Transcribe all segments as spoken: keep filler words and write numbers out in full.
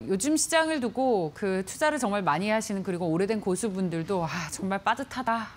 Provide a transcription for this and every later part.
요즘 시장을 두고 그 투자를 정말 많이 하시는 그리고 오래된 고수분들도 아, 정말 빠듯하다,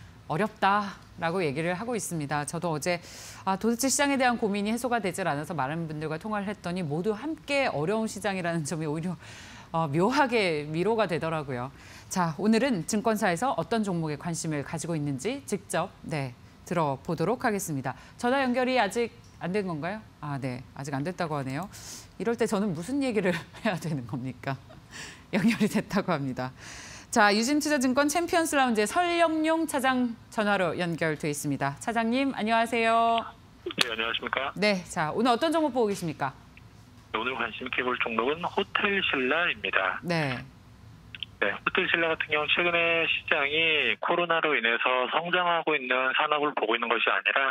어렵다라고 얘기를 하고 있습니다. 저도 어제 아, 도대체 시장에 대한 고민이 해소가 되질 않아서 많은 분들과 통화를 했더니 모두 함께 어려운 시장이라는 점이 오히려 어, 묘하게 위로가 되더라고요. 자, 오늘은 증권사에서 어떤 종목에 관심을 가지고 있는지 직접 네, 들어보도록 하겠습니다. 전화 연결이 아직 안 된 건가요? 아, 네. 아직 안 됐다고 하네요. 이럴 때 저는 무슨 얘기를 해야 되는 겁니까? 연결이 됐다고 합니다. 자, 유진투자증권 챔피언스 라운지의 설영용 차장 전화로 연결돼 있습니다. 차장님, 안녕하세요. 네, 안녕하십니까? 네, 자, 오늘 어떤 종목 보고 계십니까? 오늘 관심 있게 볼 종목은 호텔신라입니다. 네. 네, 호텔신라 같은 경우는 최근에 시장이 코로나로 인해서 성장하고 있는 산업을 보고 있는 것이 아니라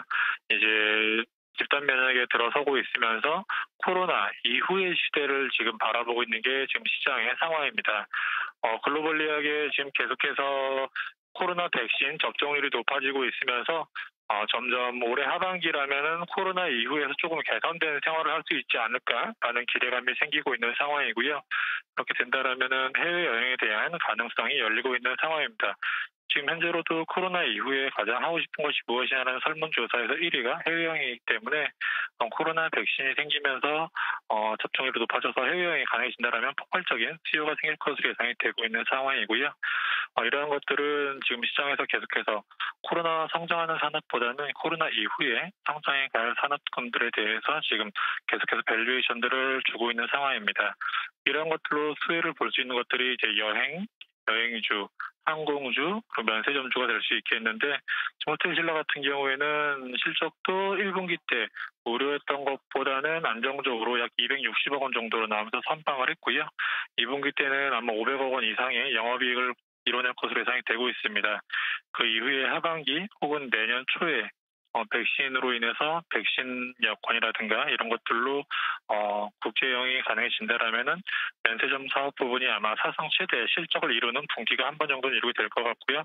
이제 집단 면역에 들어서고 있으면서 코로나 이후의 시대를 지금 바라보고 있는 게 지금 시장의 상황입니다. 어, 글로벌리하게 지금 계속해서 코로나 백신 접종률이 높아지고 있으면서 어, 점점 올해 하반기라면은 코로나 이후에서 조금 개선되는 생활을 할 수 있지 않을까라는 기대감이 생기고 있는 상황이고요. 그렇게 된다라면은 해외 여행에 대한 가능성이 열리고 있는 상황입니다. 지금 현재로도 코로나 이후에 가장 하고 싶은 것이 무엇이냐는 설문조사에서 일 위가 해외여행이기 때문에 어, 코로나 백신이 생기면서 어, 접종률이 높아져서 해외여행이 가능해진다면 폭발적인 수요가 생길 것으로 예상이 되고 있는 상황이고요. 어, 이러한 것들은 지금 시장에서 계속해서 코로나 성장하는 산업보다는 코로나 이후에 성장해 갈 산업군들에 대해서 지금 계속해서 밸류에이션들을 주고 있는 상황입니다. 이러한 것들로 수혜를 볼 수 있는 것들이 이제 여행, 여행주, 항공주, 그 면세점주가 될 수 있겠는데 호텔신라 같은 경우에는 실적도 일 분기 때 우려했던 것보다는 안정적으로 약 이백육십억 원 정도로 나오면서 선방을 했고요. 이 분기 때는 아마 오백억 원 이상의 영업이익을 이뤄낼 것으로 예상이 되고 있습니다. 그 이후에 하반기 혹은 내년 초에 어, 백신으로 인해서 백신 여권이라든가 이런 것들로 어, 국제여행이 가능해진다라면은 면세점 사업 부분이 아마 사상 최대 실적을 이루는 분기가 한 번 정도는 이루게 될 것 같고요.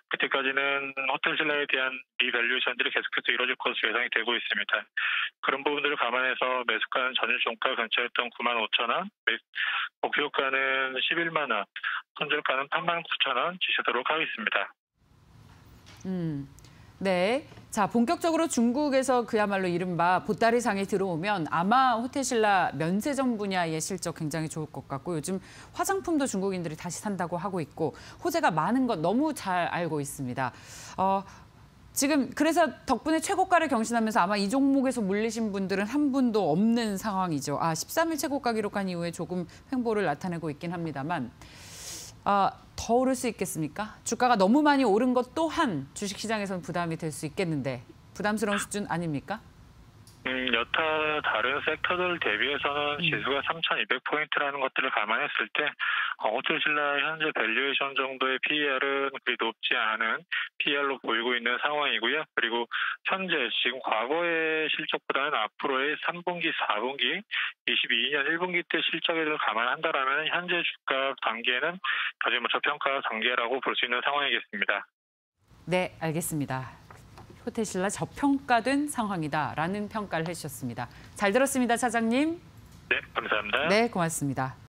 그때까지는 호텔신라에 대한 리밸류에이션들이 계속해서 이루어질 것으로 예상이 되고 있습니다. 그런 부분들을 감안해서 매수가는 전일 종가 근처였던 구만 오천 원, 목표가는 십일만 원, 손절가는 팔만 구천 원 주시도록 하겠습니다. 음. 네. 자, 본격적으로 중국에서 그야말로 이른바 보따리상이 들어오면 아마 호텔신라 면세점 분야의 실적 굉장히 좋을 것 같고 요즘 화장품도 중국인들이 다시 산다고 하고 있고 호재가 많은 것 너무 잘 알고 있습니다. 어, 지금 그래서 덕분에 최고가를 경신하면서 아마 이 종목에서 물리신 분들은 한 분도 없는 상황이죠. 아, 십삼 일 최고가 기록한 이후에 조금 횡보를 나타내고 있긴 합니다만 아, 더 오를 수 있겠습니까? 주가가 너무 많이 오른 것 또한 주식시장에서는 부담이 될 수 있겠는데 부담스러운 수준 아닙니까? 음, 여타 다른 섹터들 대비해서는 음. 지수가 삼천이백 포인트라는 것들을 감안했을 때 어, 호텔신라 현재 밸류에이션 정도의 피이알은 그리 높지 않은 피이알로 보이고 있는 상황이고요. 그리고 현재 지금 과거의 실적보다는 앞으로의 삼 분기, 사 분기, 이십이 년 일 분기 때 실적을 감안한다라면 현재 주가 단계는 아직 뭐 저평가 단계라고 볼 수 있는 상황이겠습니다. 네, 알겠습니다. 호텔신라 저평가된 상황이다라는 평가를 해주셨습니다. 잘 들었습니다, 차장님. 네, 감사합니다. 네, 고맙습니다.